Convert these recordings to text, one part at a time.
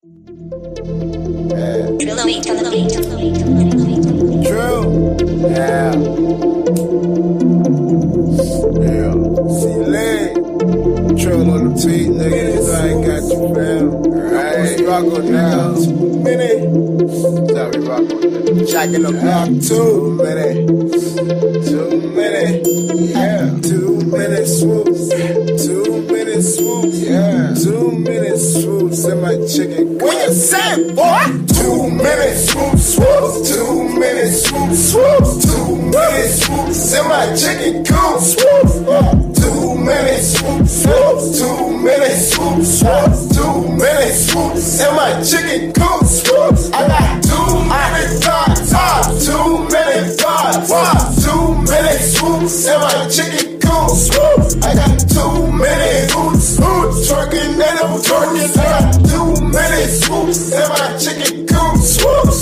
True. Yeah. Yeah. See, leg. Trill on the tweet, nigga. I ain't got you, fam. Right. Rock on now. 2 minutes. Sorry, rock on that. Jacking up block 2 minutes. 2 minutes. Yeah. 2 minutes swoops. 2 minutes swoops. Yeah. 2 minutes swoops. And my chicken. What you say, boy? 2 minutes swoops, swoops. 2 minutes swoops, swoops. 2 minutes swoops. And my chicken coop, swoops. 2 minutes swoops, swoops. 2 minutes swoops, swoops. 2 minutes swoops. And my chicken coop, swoops. I got 2 minutes thoughts, 2 minutes thoughts, 2 minutes swoops. And my chicken coop, swoops. I got 2 minutes hoots, hoots. Twerking and I'm twerking. I got 2 minutes swoops. And my chicken coop, swoops.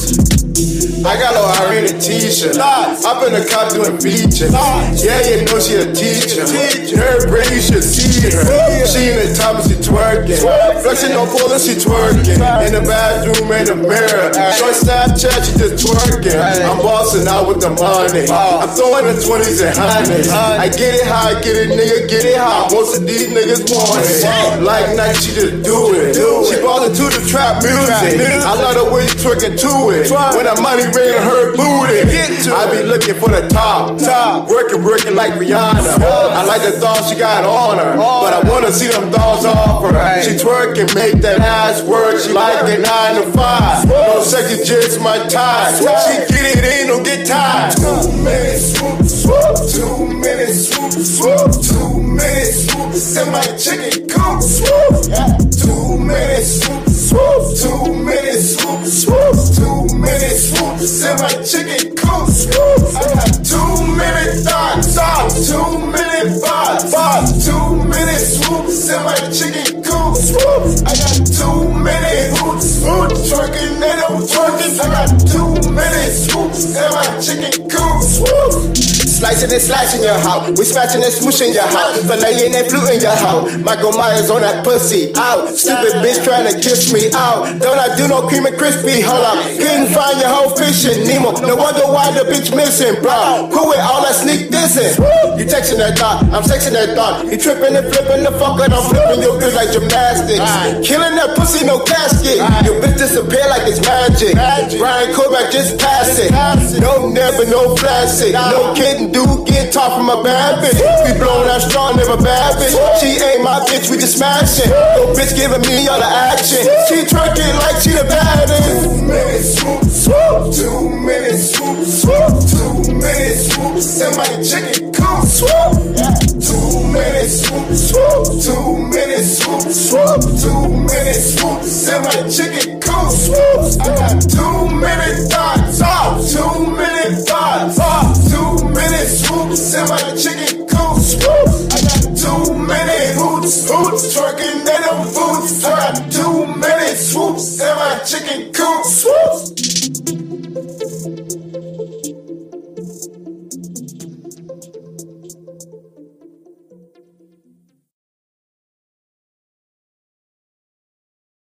I got a Irene t-shirt. Up in the cop doing features. Yeah, you know she a teacher. Her brain, you should see her. She in the top and she twerking. Flexing on pole and she twerking. In the bathroom, in the mirror. Short Snapchat, she just twerking. I'm bossing out with the money. I'm throwing the 20s and 100s. I get it how I get it, nigga, get it how. Most of these niggas want it. Like night, she just do it. She brought it to the trap music. I love the way you twerking to it. When the money ring her booty, I be looking for the top. Working like Rihanna. I like the thoughts she got on her, but I wanna see them thoughts off her. She twerking, make that ass work. She like it 9 to 5. No sexy just my time. She get it, ain't no get time. 2 minutes swoop, swoop. 2 minutes swoop, swoop. 2 minutes swoop. And my chicken coop, swoop. 2 minutes swoop, swoop. 2 minutes swoop, swoop. 2 minutes swoop. And my chicken coop, swoop. I got 2 minutes thoughts, 2 minutes thoughts, 2 minutes swoops. And my chicken coop, swoop. I got 2 minutes hoots, hoots. Twerking and I'm twerking. I got 2 minutes swoops. And my chicken coop, swoop. Slicing and slashing your house. We smashing and smooshing your house. Filleting and fluting your house. Michael Myers on that pussy. Out. Stupid bitch trying to kiss me out. Don't I do no cream and crispy? Hold up. Couldn't find your whole fishing. Nemo. No wonder why the bitch missing, bro. Who with all that sneak dissing? You texting that thought. I'm sexing that thought. You tripping and flipping the fuck and I'm flipping your bitch like gymnastics. Killing that pussy, no casket. Your bitch disappear like it's magic. Brian Kovac just pass it. No never, no plastic. No kidding. Dude get taught from a bad bitch. We blowing out strong, never bad bitch. She ain't my bitch, we just smashing. No bitch giving me all the action. She twerking like she the baddest. 2 minutes swoop, swoop. 2 minutes swoop, swoop. 2 minutes swoop. And my chicken coop, swoop. 2 minutes swoop, swoop. 2 minutes swoop, swoop. 2 minutes swoop. And my chicken coop, swoop. I got 2 minutes thoughts, 2 minutes thoughts, 2 minutes swoops. And my chicken coop, swoop. I got 2 minutes hoots, hoots. Twerking and them boots. I got 2 minutes swoops. And my chicken coop, swoop.